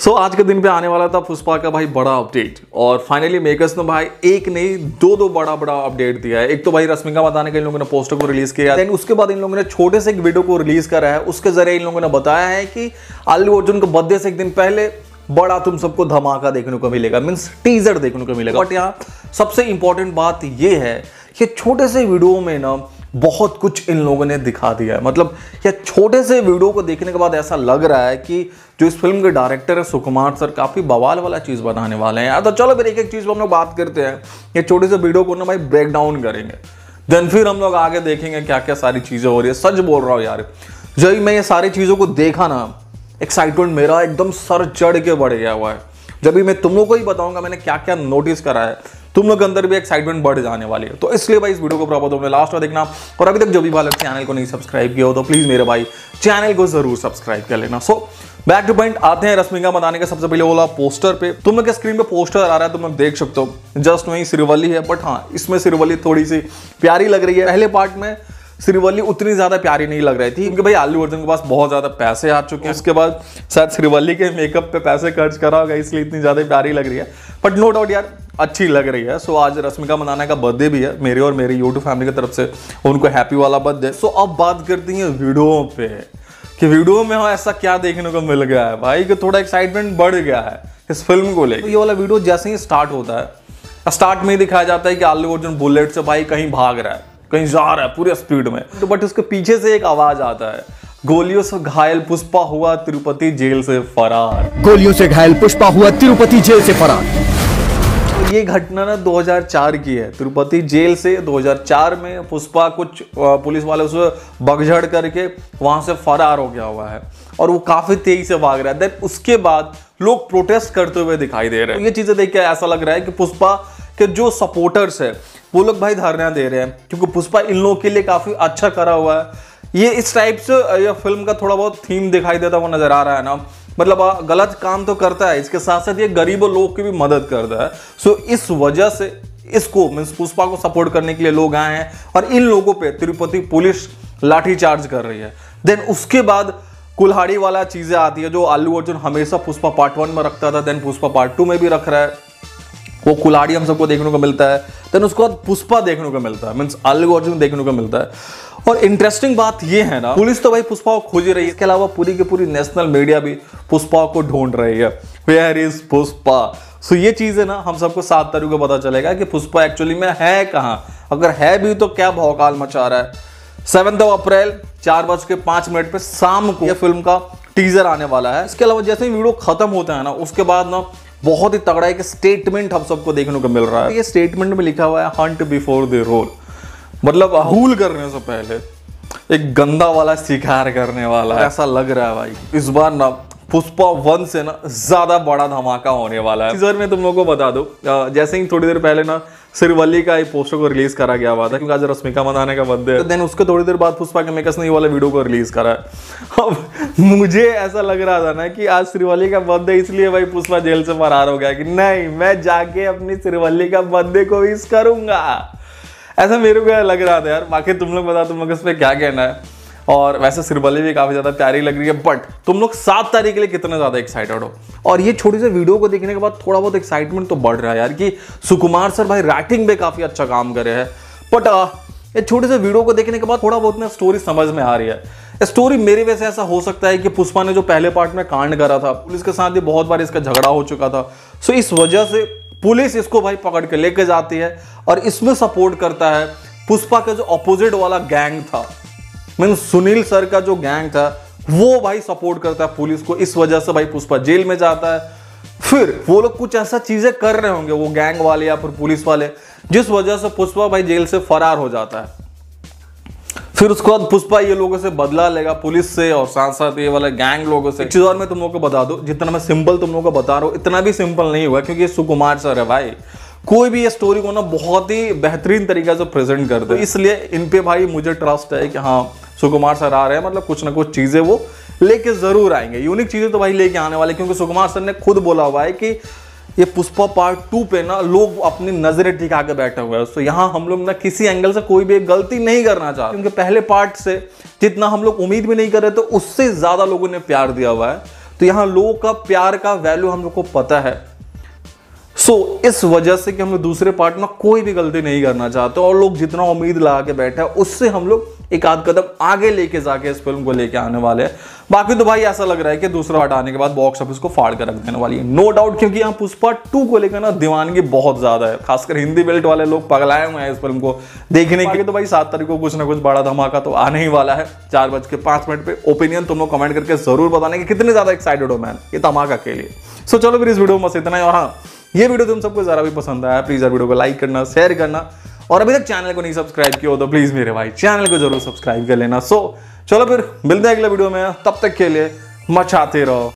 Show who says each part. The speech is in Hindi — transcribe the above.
Speaker 1: सो आज के दिन पे आने वाला था पुष्पा का भाई बड़ा अपडेट और फाइनली मेकर्स ने भाई एक नहीं दो बड़ा अपडेट दिया है। एक तो भाई रश्मिका मंदाना के इन लोगों ने पोस्टर को रिलीज किया, देन उसके बाद इन लोगों ने छोटे से एक वीडियो को रिलीज करा है। उसके जरिए इन लोगों ने बताया है कि अल्लू अर्जुन के बर्थडे से एक दिन पहले बड़ा तुम सबको धमाका देखने को मिलेगा, मीन्स टीजर देखने को मिलेगा। बट यहाँ सबसे इंपॉर्टेंट बात ये है कि छोटे से वीडियो में ना बहुत कुछ इन लोगों ने दिखा दिया है। मतलब ये छोटे से वीडियो को देखने के बाद ऐसा लग रहा है कि जो इस फिल्म के डायरेक्टर है सुकुमार सर काफी बवाल वाला चीज बनाने वाले हैं यार। तो चलो फिर एक एक चीज पर हम लोग बात करते हैं। ये छोटे से वीडियो को ना भाई ब्रेक डाउन करेंगे, देन फिर हम लोग आगे देखेंगे क्या क्या सारी चीजें हो रही है। सच बोल रहा हूँ यार, जब मैं ये सारी चीजों को देखा ना, एक्साइटमेंट मेरा एकदम सर चढ़ के बढ़ गया हुआ है। जब भी मैं तुम लोग को ही बताऊंगा मैंने क्या क्या नोटिस करा है, तुम लोग के अंदर भी एक्साइटमेंट बढ़ जाने वाली है। तो इसलिए भाई इस वीडियो को प्रॉपर तुमने लास्ट में देखना। और अभी तक जो भी भाई चैनल को नहीं सब्सक्राइब किया हो तो प्लीज मेरे भाई चैनल को जरूर सब्सक्राइब कर लेना। सो बैक टू पॉइंट आते हैं रश्मिका मंदाना के सबसे पहले बोला पोस्टर पे। तुम लोग के स्क्रीन पे पोस्टर आ रहा है, तुम लोग देख सकते हो जस्ट वही श्रीवल्ली है। बट हाँ, इसमें श्रीवल्ली थोड़ी सी प्यारी लग रही है। पहले पार्ट में श्रीवल्ली उतनी ज्यादा प्यारी नहीं लग रही थी क्योंकि भाई अल्लू अर्जुन के पास बहुत ज्यादा पैसे आ चुके हैं। उसके बाद शायद श्रीवल्ली के मेकअप पे पैसे खर्च करा होगा, इसलिए इतनी ज्यादा प्यारी लग रही है। बट नो डाउट यार अच्छी लग रही है। सो आज रश्मिका मंदाना का बर्थडे भी है, मेरे और मेरी यूट्यूब फैमिली की तरफ से उनको हैप्पी वाला बर्थडे। सो अब बात करती हैं वीडियो पे कि वीडियो में ऐसा क्या देखने को मिल गया है भाई कि थोड़ा एक्साइटमेंट बढ़ गया है इस फिल्म को लेकर। ये वाला वीडियो जैसे ही स्टार्ट होता है, स्टार्ट में ही दिखाया जाता है कि अल्लू अर्जुन बुलेट से भाई कहीं भाग रहा है, कहीं जा रहा है पूरे स्पीड में। तो बट उसके पीछे से एक आवाज आता है, गोलियों से घायल पुष्पा हुआ तिरुपति जेल से फरार।
Speaker 2: गोलियों से घायल पुष्पा हुआ तिरुपति जेल से फरार।
Speaker 1: ये घटना ना 2004 की है। तिरुपति जेल से 2004 में पुष्पा कुछ पुलिस वाले उसे बगझड़ करके वहां से फरार हो गया हुआ है और वो काफी तेजी से भाग रहा है। देन उसके बाद लोग प्रोटेस्ट करते हुए दिखाई दे रहे हैं। ये चीजें देख के ऐसा लग रहा है कि पुष्पा के जो सपोर्टर्स है वो लोग भाई धरना दे रहे हैं क्योंकि पुष्पा इन लोगों के लिए काफी अच्छा करा हुआ है। ये इस टाइप से ये फिल्म का थोड़ा बहुत थीम दिखाई देता हुआ नजर आ रहा है ना। मतलब गलत काम तो करता है, इसके साथ साथ ये गरीबों लोग की भी मदद करता है। सो इस वजह से इसको मीन्स पुष्पा को सपोर्ट करने के लिए लोग आए हैं और इन लोगों पे तिरुपति पुलिस लाठीचार्ज कर रही है। देन उसके बाद कुल्हाड़ी वाला चीजें आती है जो अल्लू अर्जुन हमेशा पुष्पा पार्ट 1 में रखता था, देन पुष्पा पार्ट 2 में भी रख रहा है। वो कुल्हाड़ी हम सबको देखने को मिलता है, देन उसके बाद पुष्पा देखने को मिलता है, मीन्स अल्लू अर्जुन देखने को मिलता है। और इंटरेस्टिंग बात ये है ना, पुलिस तो भाई पुष्पा को खोज रही है, इसके अलावा पूरी की पूरी नेशनल मीडिया भी पुष्पा को ढूंढ रही है। Where is Pushpa? सो ये चीज है ना हम सबको 7 तारीख को पता चलेगा कि पुष्पा एक्चुअली में है कहां। अगर है भी तो क्या भौकाल मचा रहा है। 7 अप्रैल 4:05 पे शाम को यह फिल्म का टीजर आने वाला है। इसके अलावा जैसे ही वीडियो खत्म होता है ना उसके बाद ना बहुत ही तगड़ा एक स्टेटमेंट हम सबको देखने को मिल रहा है। ये स्टेटमेंट में लिखा हुआ है हंट बिफोर द रोल, मतलब हूल करने से पहले एक गंदा वाला शिकार करने वाला है। ऐसा लग रहा है भाई इस बार ना पुष्पा 1 से ना ज्यादा बड़ा धमाका होने वाला है। टीजर में तुम लोगों को बता दो, जैसे ही थोड़ी देर पहले ना श्रीवल्ली का पोस्टर को रिलीज करा गया हुआ था क्योंकि आज रश्मिका मंदाना का बर्थडे है। देन उसके थोड़ी देर बाद पुष्पा के मेकर्स ने ये वाला वीडियो को रिलीज करा है। अब मुझे ऐसा लग रहा था ना कि आज श्रीवल्ली का बर्थडे इसलिए भाई पुष्पा जेल से फरार हो गया कि नहीं मैं जाके अपनी श्रीवल्ली का बर्थडे को विश करूंगा। ऐसा मेरे को लग रहा था यार। बाकी तुम लोग बता, तुम लोग इस पे क्या कहना है। और वैसे श्रीवल्ली भी काफी ज्यादा प्यारी लग रही है। बट तुम लोग 7 तारीख के लिए कितने ज्यादा एक्साइटेड हो? और ये छोटी सी वीडियो को देखने के बाद थोड़ा बहुत एक्साइटमेंट तो बढ़ रहा है यार कि सुकुमार सर भाई राइटिंग पे काफी अच्छा काम करे हैं। बट ये छोटे से वीडियो को देखने के बाद थोड़ा बहुत ना स्टोरी समझ में आ रही है। स्टोरी मेरे वैसे ऐसा हो सकता है कि पुष्पा ने जो पहले पार्ट में कांड करा था, पुलिस के साथ भी बहुत बार इसका झगड़ा हो चुका था। सो इस वजह से पुलिस इसको भाई पकड़ के लेके जाती है और इसमें सपोर्ट करता है पुष्पा का जो अपोजिट वाला गैंग था, मीन सुनील सर का जो गैंग था वो भाई सपोर्ट करता है पुलिस को। इस वजह से भाई पुष्पा जेल में जाता है। फिर वो लोग कुछ ऐसा चीजें कर रहे होंगे वो गैंग वाले या फिर पुलिस वाले, जिस वजह से पुष्पा भाई जेल से फरार हो जाता है। फिर उसके बाद पुष्पा ये लोगों से बदला लेगा, पुलिस से और साथ साथ ये वाले गैंग लोगों से। एक चीज और मैं तुम लोगों को बता दूं, जितना मैं सिंपल तुम लोगों को बता रहा हूं इतना भी सिंपल नहीं हुआ क्योंकि ये सुकुमार सर है भाई। कोई भी ये स्टोरी को ना बहुत ही बेहतरीन तरीके से प्रेजेंट करते हैं, इसलिए इन पे भाई मुझे ट्रस्ट है कि हाँ सुकुमार सर आ रहे हैं, मतलब कुछ ना कुछ चीजें वो लेके जरूर आएंगे। यूनिक चीजें तो भाई लेके आने वाले, क्योंकि सुकुमार सर ने खुद बोला हुआ है कि ये पुष्पा पार्ट 2 पे ना लोग अपनी नजरें टिका के बैठे हुए हैं। तो यहाँ हम लोग ना किसी एंगल से कोई भी एक गलती नहीं करना चाहते, क्योंकि पहले पार्ट से जितना हम लोग उम्मीद भी नहीं कर रहे तो उससे ज्यादा लोगों ने प्यार दिया हुआ है। तो यहाँ लोगों का प्यार का वैल्यू हम लोग को पता है। इस वजह से कि हम लोग दूसरे पार्ट में कोई भी गलती नहीं करना चाहते और लोग जितना उम्मीद लगा के बैठे हैं उससे हम लोग एक आध कदम आगे लेके जाके इस फिल्म को लेके आने वाले हैं। बाकी तो भाई ऐसा लग रहा है कि दूसरा पार्ट आने के बाद बॉक्स ऑफिस को फाड़ कर रख देने वाली है, नो डाउट, क्योंकि यहाँ पुष्पा 2 को लेकर ना दीवानगी बहुत ज्यादा है, खासकर हिंदी बेल्ट वाले लोग पगलाए हुए हैं इस फिल्म को देखने के। तो भाई 7 तारीख को कुछ ना कुछ बड़ा धमाका तो आने ही वाला है 4:05 पे। ओपिनियन तुम लोग कमेंट करके जरूर बताने कि कितने ज्यादा एक्साइटेड हो मैन ये धमाका के लिए। चलो फिर इस वीडियो में बस इतना ही। और हाँ, ये वीडियो तुम सबको जरा भी पसंद आया प्लीज यार वीडियो को लाइक करना, शेयर करना, और अभी तक चैनल को नहीं सब्सक्राइब किया हो तो प्लीज मेरे भाई चैनल को जरूर सब्सक्राइब कर लेना। चलो फिर मिलते हैं अगले वीडियो में, तब तक के लिए मचाते रहो।